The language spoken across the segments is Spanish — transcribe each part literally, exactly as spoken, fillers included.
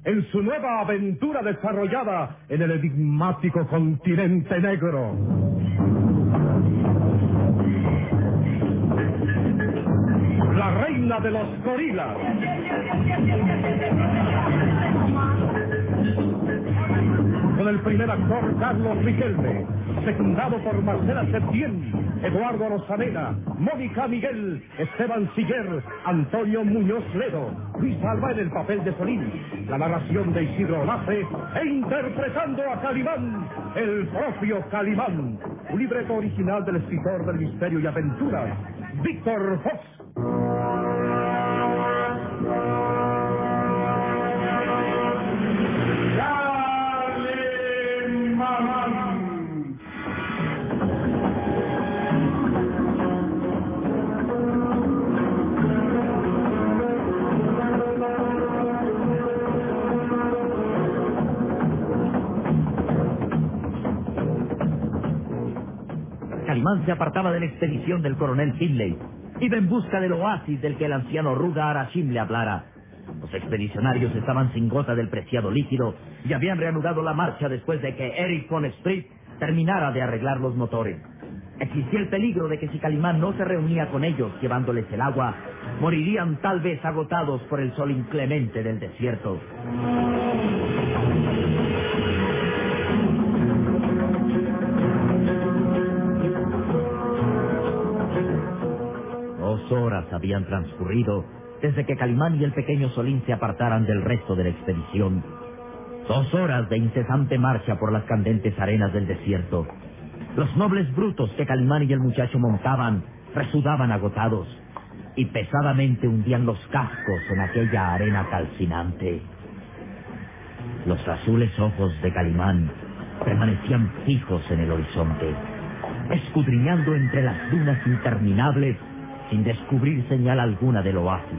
en su nueva aventura desarrollada en el enigmático continente negro. La reina de los gorilas. Con el primer actor Carlos Riquelme, secundado por Marcela Septién, Eduardo Rosanena, Mónica Miguel, Esteban Siller, Antonio Muñoz Ledo, Luis Alba en el papel de Solín, la narración de Isidro Olace e interpretando a Calimán, el propio Calimán, un libreto original del escritor del misterio y aventuras, Víctor Fox. Calimán se apartaba de la expedición del coronel Finlay. Iba en busca del oasis del que el anciano Ruga Arashim le hablara. Los expedicionarios estaban sin gota del preciado líquido y habían reanudado la marcha después de que Eric von Sprit terminara de arreglar los motores. Existía el peligro de que si Calimán no se reunía con ellos llevándoles el agua, morirían tal vez agotados por el sol inclemente del desierto. Dos horas habían transcurrido desde que Calimán y el pequeño Solín se apartaran del resto de la expedición. Dos horas de incesante marcha por las candentes arenas del desierto. Los nobles brutos que Calimán y el muchacho montaban resudaban agotados y pesadamente hundían los cascos en aquella arena calcinante. Los azules ojos de Calimán permanecían fijos en el horizonte, escudriñando entre las dunas interminables sin descubrir señal alguna del oasis.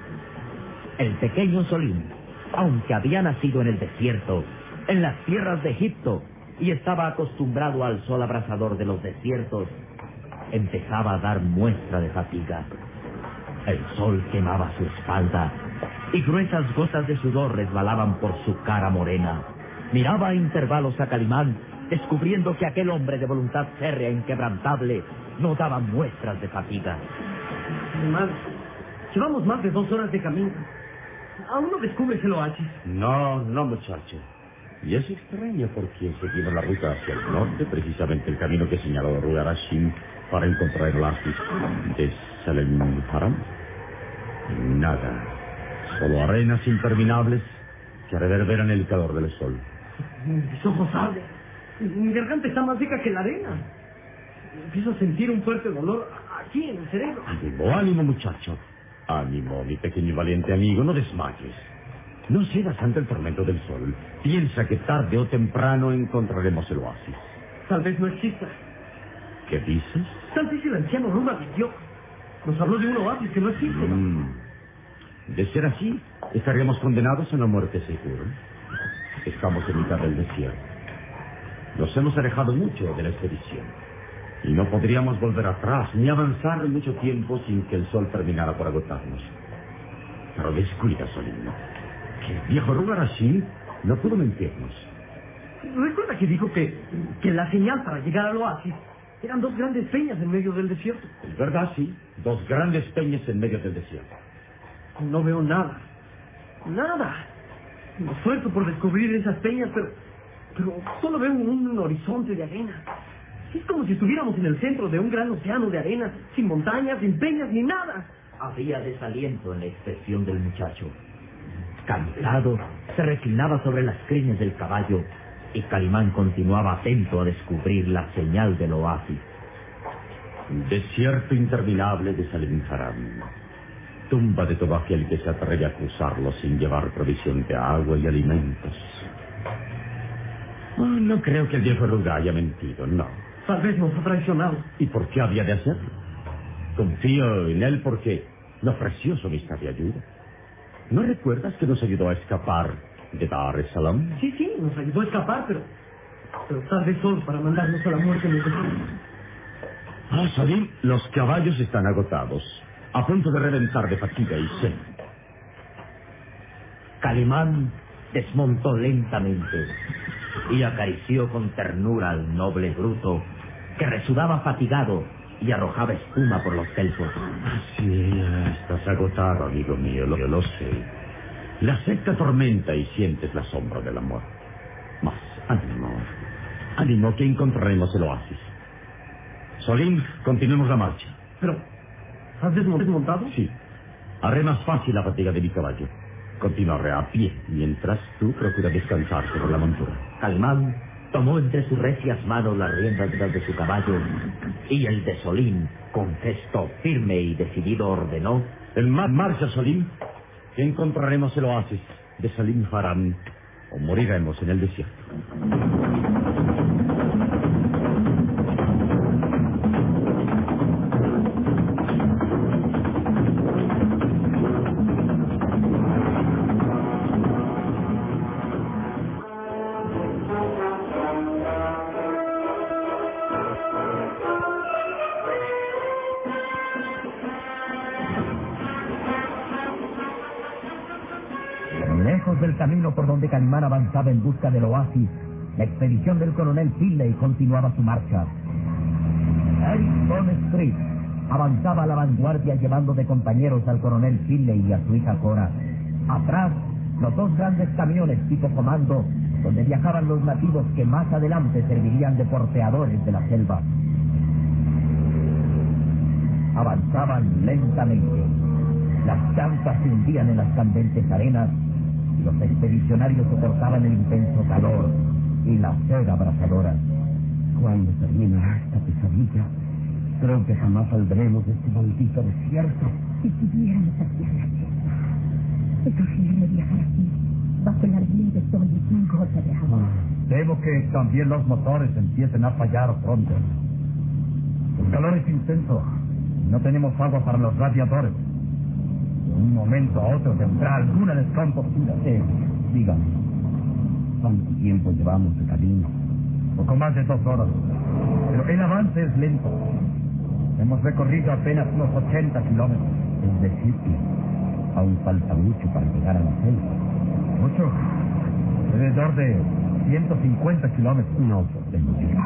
El pequeño Solín, aunque había nacido en el desierto, en las tierras de Egipto, y estaba acostumbrado al sol abrasador de los desiertos, empezaba a dar muestra de fatiga. El sol quemaba su espalda y gruesas gotas de sudor resbalaban por su cara morena. Miraba a intervalos a Calimán, descubriendo que aquel hombre de voluntad férrea e inquebrantable no daba muestras de fatiga. Calimán, llevamos más de dos horas de camino. ¿Aún no descubres el oasis? No, no, muchacho. Y es extraño porque seguimos la ruta hacia el norte, precisamente el camino que señaló Ruga Arashim para encontrar el oasis de Salem Haram. Nada, solo arenas interminables que reverberan el calor del sol. Mis ojos arden. Mi garganta está más seca que la arena. Empiezo a sentir un fuerte dolor aquí en el cerebro. Ánimo, ánimo, muchacho. Ánimo, mi pequeño y valiente amigo, no desmayes. No cedas ante el tormento del sol. Piensa que tarde o temprano encontraremos el oasis. Tal vez no exista. ¿Qué dices? Tal vez el anciano Ruga mintió. Nos habló de un oasis que no existe. Mm. De ser así, estaríamos condenados a una muerte segura. Estamos en mitad del desierto. Nos hemos alejado mucho de la expedición. Y no podríamos volver atrás ni avanzar mucho tiempo sin que el sol terminara por agotarnos. Pero descuida, Solín. Que el viejo Ruga Arashim no pudo mentirnos. Recuerda que dijo que, que la señal para llegar al oasis eran dos grandes peñas en medio del desierto. Es verdad, sí. Dos grandes peñas en medio del desierto. No veo nada. Nada. Me esfuerzo por descubrir esas peñas, pero, pero solo veo un horizonte de arena. Es como si estuviéramos en el centro de un gran océano de arena, sin montañas, sin peñas, ni nada. Había desaliento en la expresión del muchacho. Cansado, se reclinaba sobre las crines del caballo y Calimán continuaba atento a descubrir la señal del oasis. Desierto interminable de Salem Haram. Tumba de todo aquel que se atreve a cruzarlo sin llevar provisión de agua y alimentos. Oh, no creo que el viejo Ruga haya mentido, no. Tal vez nos ha traicionado. ¿Y por qué había de hacerlo? Confío en él porque me ofreció su amistad y ayuda. ¿No recuerdas que nos ayudó a escapar de Dar es Salaam? Sí, sí, nos ayudó a escapar, pero... Pero tal vez solo para mandarnos a la muerte en el desierto. Ah, Salim, los caballos están agotados, a punto de reventar de fatiga y sed. Calimán desmontó lentamente y acarició con ternura al noble bruto, que resudaba fatigado y arrojaba espuma por los pelfos. Sí, estás agotado, amigo mío, lo, yo lo sé. La sed te atormenta y sientes la sombra del amor. Mas, ánimo, ánimo, que encontraremos el oasis. Solín, continuemos la marcha. Pero, ¿has desmontado? Sí. Haré más fácil la fatiga de mi caballo. Continuaré a pie, mientras tú procuras descansar sobre la montura. Calimán tomó entre sus recias manos las riendas de su caballo y el de Solín, con gesto firme y decidido, ordenó: En ma- marcha, Solín, que encontraremos el oasis de Salim Haram o moriremos en el desierto. Lejos del camino por donde Calimán avanzaba en busca del oasis, la expedición del coronel Finley continuaba su marcha. Eric Von Street avanzaba a la vanguardia llevando de compañeros al coronel Finley y a su hija Cora. Atrás, los dos grandes camiones tipo comando, donde viajaban los nativos que más adelante servirían de porteadores de la selva. Avanzaban lentamente. Las llantas se hundían en las candentes arenas. Los expedicionarios soportaban el intenso calor y la sed abrasadora. Cuando termina esta pesadilla, creo que jamás saldremos de este maldito desierto. Si pudiéramos hacia la selva, es horrible viajar aquí, bajo el ardiente sol y sin gota de agua. Temo que también los motores empiecen a fallar pronto. El calor es intenso. No tenemos agua para los radiadores. De un momento a otro tendrá alguna descompostura. Eh, dígame, ¿cuánto tiempo llevamos de camino? Poco más de dos horas. Pero el avance es lento. Hemos recorrido apenas unos ochenta kilómetros. Es decir, que aún falta mucho para llegar a la selva. Mucho. Alrededor de ciento cincuenta kilómetros. No podemos llegar.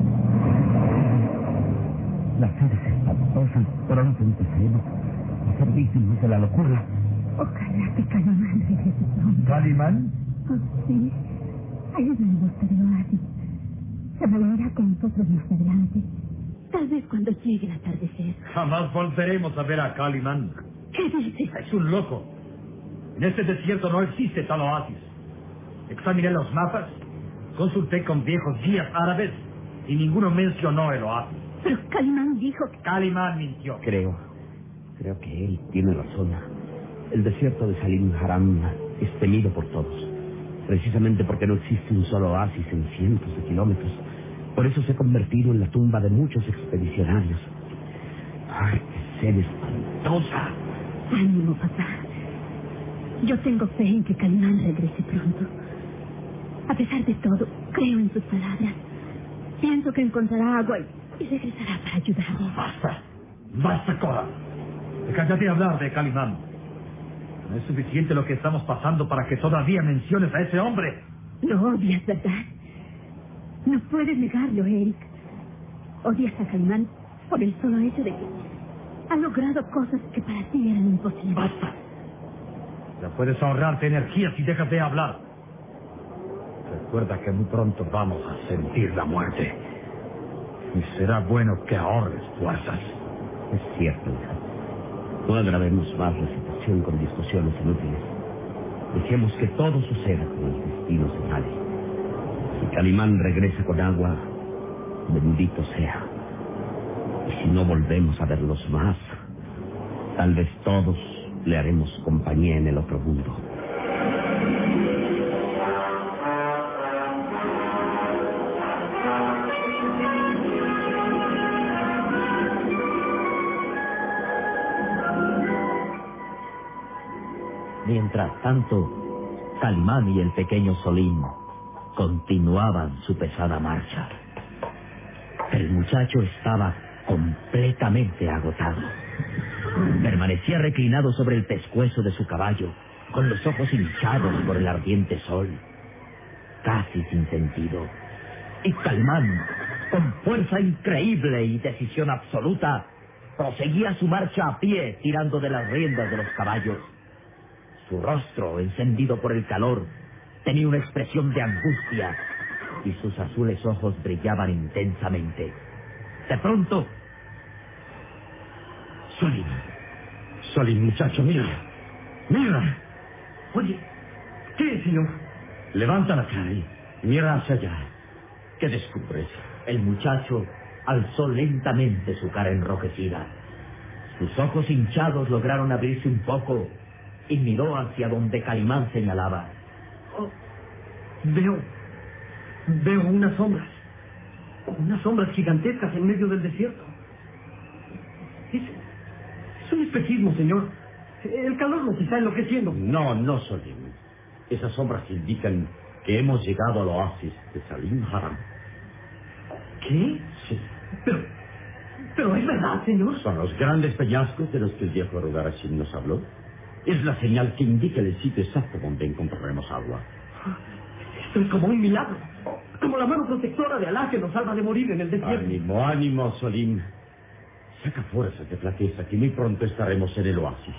La sed es espantosa. Pronto empezaremos a ser víctimas de la locura. Ojalá que Calimán regrese pronto. ¿Calimán? Oh, sí. Hay una busca de oasis. Se reunirá con nosotros más adelante. Tal vez cuando llegue el atardecer. Jamás volveremos a ver a Calimán. ¿Qué dices? Es un loco. En este desierto no existe tal oasis. Examiné los mapas, consulté con viejos guías árabes y ninguno mencionó el oasis. Pero Calimán dijo que... Calimán mintió. Creo, creo que él tiene razón. El desierto de Salim Haram es temido por todos, precisamente porque no existe un solo oasis en cientos de kilómetros. Por eso se ha convertido en la tumba de muchos expedicionarios. ¡Ay, qué sed espantosa! Ánimo, papá. Yo tengo fe en que Calimán regrese pronto. A pesar de todo, creo en sus palabras. Pienso que encontrará agua y, y regresará para ayudarnos. Basta. Basta, Cora. Cállate de hablar de Calimán. No es suficiente lo que estamos pasando para que todavía menciones a ese hombre. Lo odias, ¿verdad? No puedes negarlo, Eric. Odias a Calimán por el solo hecho de que ha logrado cosas que para ti eran imposibles. Basta. Ya puedes ahorrarte energía si dejas de hablar. Recuerda que muy pronto vamos a sentir la muerte. Y será bueno que ahorres fuerzas. Es cierto, hija. No agravemos más la situación con discusiones inútiles. Dejemos que todo suceda como el destino señale. Si Calimán regresa con agua, bendito sea. Y si no volvemos a verlos más, tal vez todos le haremos compañía en el otro mundo. Mientras tanto, Calimán y el pequeño Solín continuaban su pesada marcha. El muchacho estaba completamente agotado. Permanecía reclinado sobre el pescuezo de su caballo, con los ojos hinchados por el ardiente sol, casi sin sentido. Y Calimán, con fuerza increíble y decisión absoluta, proseguía su marcha a pie, tirando de las riendas de los caballos. Su rostro, encendido por el calor, tenía una expresión de angustia y sus azules ojos brillaban intensamente. De pronto... Solín, Solín, muchacho, mira, mira. Oye, ¿qué, señor? Levanta la cara y mira hacia allá. ¿Qué descubres? El muchacho alzó lentamente su cara enrojecida. Sus ojos hinchados lograron abrirse un poco y miró hacia donde Calimán señalaba. Oh, veo, veo unas sombras, unas sombras gigantescas en medio del desierto. Es, es un espejismo, señor. El calor nos está enloqueciendo. No, no, Solín. Esas sombras indican que hemos llegado al oasis de Salim Haram. ¿Qué? Sí. Pero, pero es verdad, señor. Son los grandes peñascos de los que el viejo Rudarashim nos habló. Es la señal que indica el sitio exacto donde encontraremos agua. Esto es como un milagro. Como la mano protectora de Alá que nos salva de morir en el desierto. Ánimo, ánimo, Solín. Saca fuerzas de flaqueza, que muy pronto estaremos en el oasis.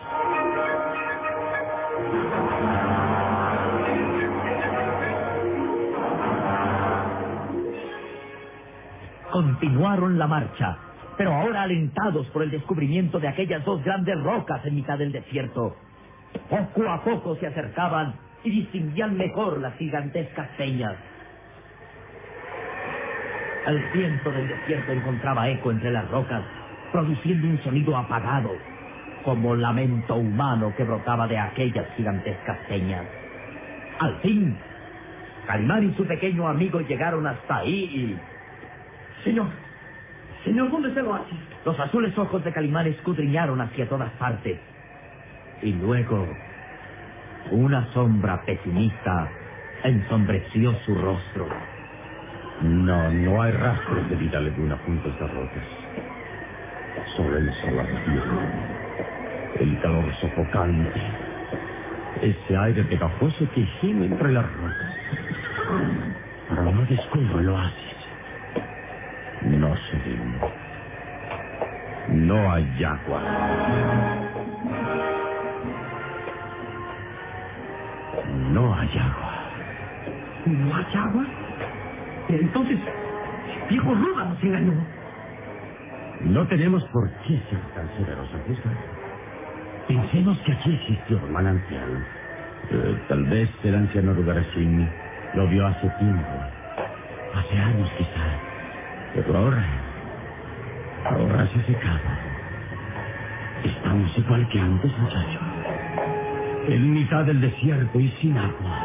Continuaron la marcha, pero ahora alentados por el descubrimiento de aquellas dos grandes rocas en mitad del desierto. Poco a poco se acercaban y distinguían mejor las gigantescas peñas. El viento del desierto encontraba eco entre las rocas, produciendo un sonido apagado, como lamento humano que brotaba de aquellas gigantescas peñas. Al fin, Calimán y su pequeño amigo llegaron hasta ahí y... Señor, señor, ¿dónde está el oasis? Los azules ojos de Calimán escudriñaron hacia todas partes. Y luego, una sombra pesimista ensombreció su rostro. No, no hay rastros de vida alguna junto a estas rocas. Solo el sol vacío, el calor sofocante, ese aire pegajoso que gime entre las rocas. Pero no descubro el oasis. No, Solín. No hay agua. No hay agua. ¿No hay agua? Entonces, el viejo Ruda nos engañó. No tenemos por qué ser tan severos, Augusto. Pensemos que aquí existió un manantial. Eh, tal vez el anciano Rudarashim lo vio hace tiempo. Hace años, quizá. Pero ahora, ahora se ha secado. Estamos igual que antes, muchacho. En mitad del desierto y sin agua.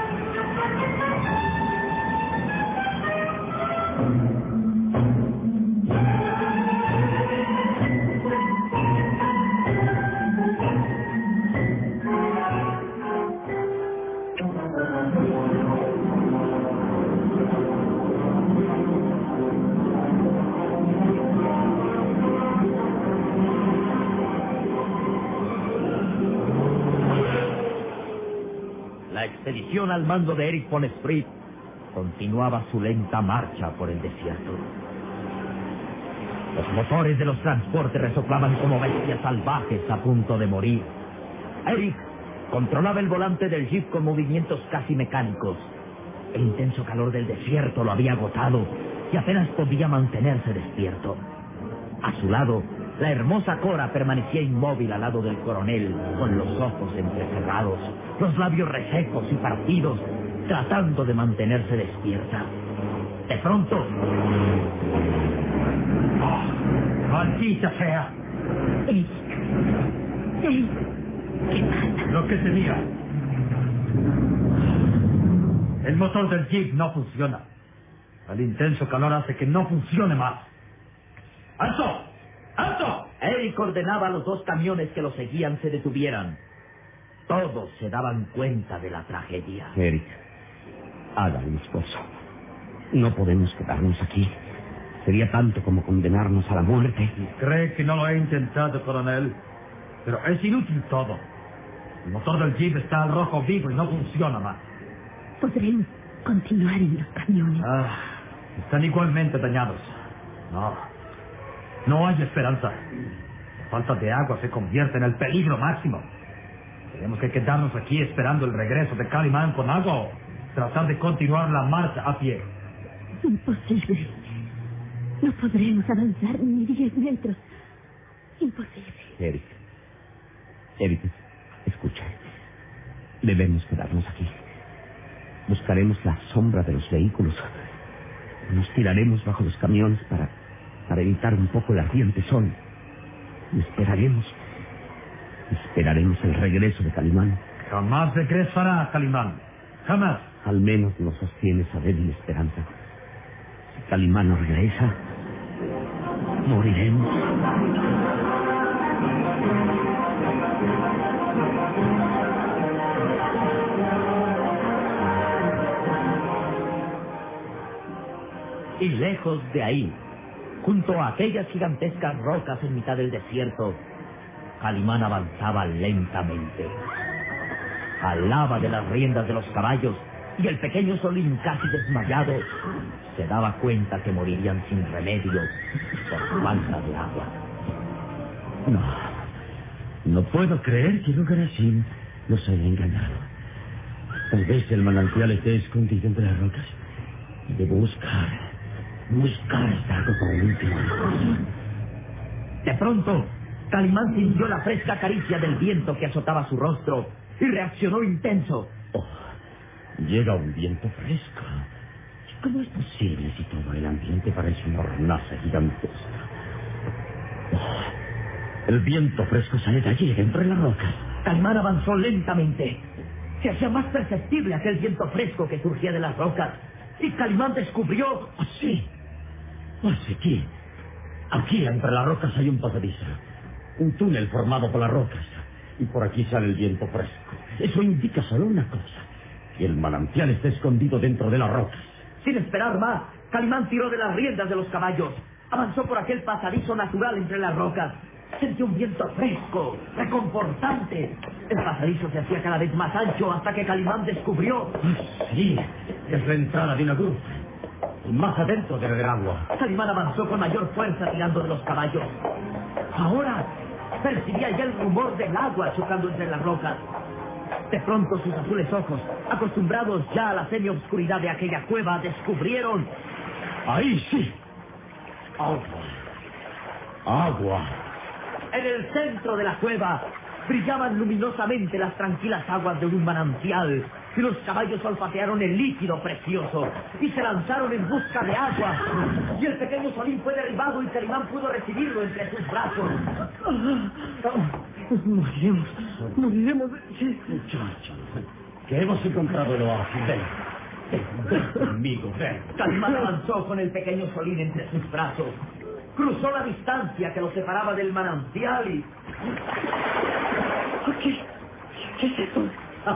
La expedición al mando de Eric von Sprit continuaba su lenta marcha por el desierto. Los motores de los transportes resoplaban como bestias salvajes a punto de morir. Eric controlaba el volante del jeep con movimientos casi mecánicos. El intenso calor del desierto lo había agotado y apenas podía mantenerse despierto. A su lado, la hermosa Cora permanecía inmóvil al lado del coronel, con los ojos entrecerrados, los labios resecos y partidos, tratando de mantenerse despierta. De pronto... ¡Oh, maldita sea! Eric. Eric. ¿Qué pasa? Lo que tenía. El motor del jeep no funciona. El intenso calor hace que no funcione más. ¡Alto! ¡Alto! Eric ordenaba a los dos camiones que lo seguían se detuvieran. Todos se daban cuenta de la tragedia. Eric, haga un esfuerzo. No podemos quedarnos aquí. Sería tanto como condenarnos a la muerte. Cree que no lo he intentado, coronel. Pero es inútil todo. El motor del jeep está al rojo vivo y no funciona más. Podremos continuar en los camiones. Ah, están igualmente dañados. No, no hay esperanza. La falta de agua se convierte en el peligro máximo. Tenemos que quedarnos aquí esperando el regreso de Calimán con agua o tratar de continuar la marcha a pie. Imposible. No podremos avanzar ni diez metros. Imposible. Eric. Eric, escucha. Debemos quedarnos aquí. Buscaremos la sombra de los vehículos. Nos tiraremos bajo los camiones para, para evitar un poco el ardiente sol. Y esperaremos. Esperaremos el regreso de Calimán. Jamás regresará Calimán. Jamás. Al menos nos sostiene esa débil esperanza. Si Calimán no regresa, moriremos. Y lejos de ahí, junto a aquellas gigantescas rocas en mitad del desierto, Calimán avanzaba lentamente. Jalaba de las riendas de los caballos y el pequeño Solín, casi desmayado, se daba cuenta que morirían sin remedio por falta de agua. No, no puedo creer que Lugarashim nos haya engañado. Tal vez el manantial esté escondido entre las rocas. Debo buscar, buscar esta agua para el último. De pronto, Calimán sintió la fresca caricia del viento que azotaba su rostro y reaccionó intenso. Oh, llega un viento fresco. ¿Cómo es posible si todo el ambiente parece una hornaza gigantesca? Oh, el viento fresco sale de allí, entre las rocas. Calimán avanzó lentamente. Se hacía más perceptible aquel viento fresco que surgía de las rocas. Y Calimán descubrió... ¿Así? ¿Así aquí? Aquí, entre las rocas, hay un pasadizo. Un túnel formado por las rocas. Y por aquí sale el viento fresco. Eso indica solo una cosa. Que el manantial está escondido dentro de las rocas. Sin esperar más, Calimán tiró de las riendas de los caballos. Avanzó por aquel pasadizo natural entre las rocas. Sintió un viento fresco, reconfortante. El pasadizo se hacía cada vez más ancho hasta que Calimán descubrió... Sí, es la entrada de una gruta. Y más adentro debe haber agua. Calimán avanzó con mayor fuerza tirando de los caballos. Ahora percibía ya el rumor del agua chocando entre las rocas. De pronto sus azules ojos, acostumbrados ya a la semioscuridad de aquella cueva, descubrieron... ¡Ahí sí! Agua. Agua. En el centro de la cueva brillaban luminosamente las tranquilas aguas de un manantial y los caballos olfatearon el líquido precioso y se lanzaron en busca de agua. Y el pequeño Solín fue derribado y Calimán pudo recibirlo entre sus brazos. Moriremos, moriremos. Sí. Muchachos, que hemos encontrado el oasis. Ven, ven, ven conmigo, ven. Calimán avanzó con el pequeño Solín entre sus brazos. Cruzó la distancia que lo separaba del manantial y... ¿Qué? ¿Qué es eso?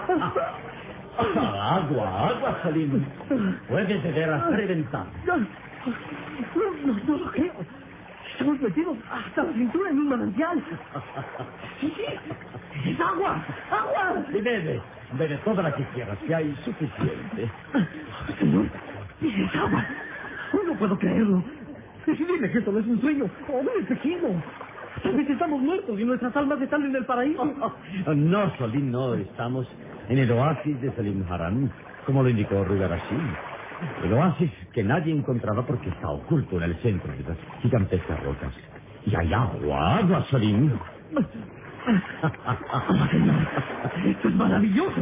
Agua, agua, Salim. Puedes de veras reventar. No, no, no, no lo creo. Estamos metidos hasta la cintura en un manantial. Sí, sí, es agua, agua. Y bebe, bebe toda la que quieras, que hay suficiente. Señor, es agua. No puedo creerlo. Dime que esto no es un sueño o un espejismo. Tal vez estamos muertos y nuestras almas están en el paraíso. No, Salim, no. Estamos en el oasis de Salim Haran, como lo indicó Lugarashim. El oasis que nadie encontraba porque está oculto en el centro de las gigantescas rocas. Y hay agua, agua, Salim. Esto es maravilloso.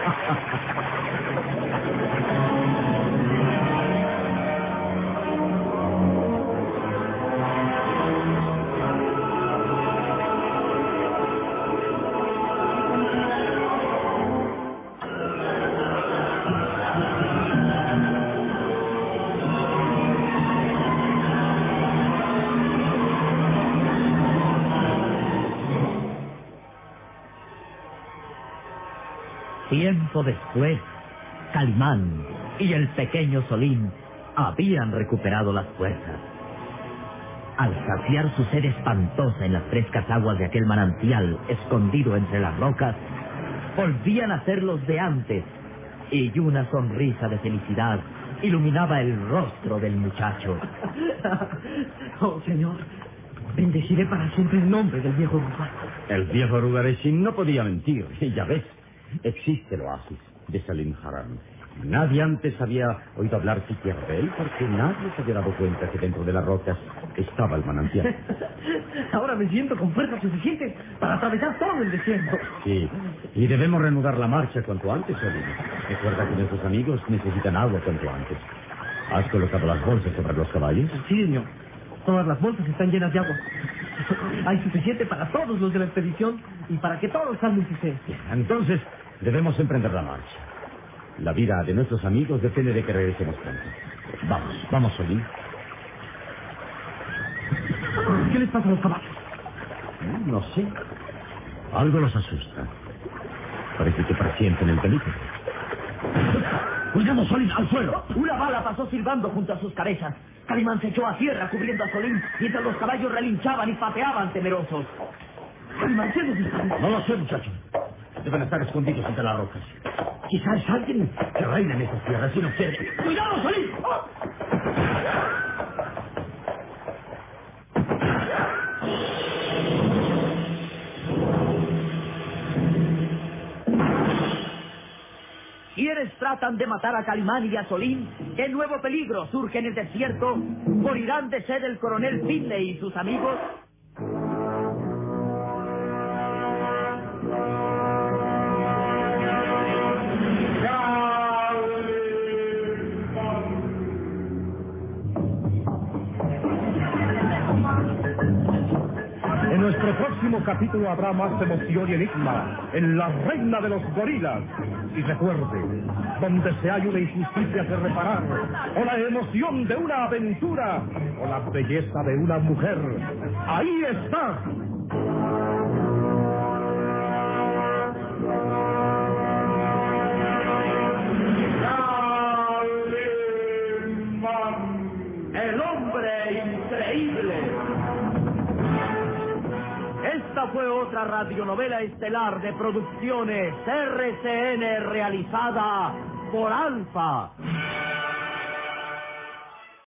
Tiempo después, Calimán y el pequeño Solín habían recuperado las fuerzas. Al saciar su sed espantosa en las frescas aguas de aquel manantial escondido entre las rocas, volvían a ser los de antes, y una sonrisa de felicidad iluminaba el rostro del muchacho. Oh, señor, bendeciré para siempre el nombre del viejo Rudar. El viejo Rudareshin no podía mentir. Y ya ves, existe el oasis de Salim Haram. Nadie antes había oído hablar siquiera de él porque nadie se había dado cuenta que dentro de las rocas estaba el manantial. Ahora me siento con fuerza suficiente para atravesar todo el desierto. Sí, y debemos reanudar la marcha cuanto antes, Salim. Recuerda que nuestros amigos necesitan agua cuanto antes. ¿Has colocado las bolsas sobre los caballos? Sí, señor. Todas las bolsas están llenas de agua. Hay suficiente para todos los de la expedición y para que todos salgan suficientes. Entonces, debemos emprender la marcha. La vida de nuestros amigos depende de que regresemos pronto. Vamos, vamos, Salim. ¿Qué les pasa a los caballos? No sé. Algo los asusta. Parece que presienten el peligro. ¡Cuidado, Solín! ¡Al suelo! Una bala pasó silbando junto a sus cabezas. Calimán se echó a tierra cubriendo a Solín, mientras los caballos relinchaban y pateaban temerosos. Calimán, ¿qué nos disparan? No lo sé, muchacho. Deben estar escondidos entre las rocas. Quizás es alguien que reina en estas tierras y no quiere. ¡Cuidado, Solín! ¡Oh! Quienes tratan de matar a Calimán y a Solín, ¿qué nuevo peligro surge en el desierto? ¿Morirán de sed el coronel Finley y sus amigos? En nuestro próximo capítulo habrá más emoción y enigma en La Reina de los Gorilas. Y recuerde, donde se hay una injusticia que reparar, o la emoción de una aventura, o la belleza de una mujer, ahí está. El hombre increíble. Esta fue otra radionovela estelar de Producciones R C N realizada por Alfa.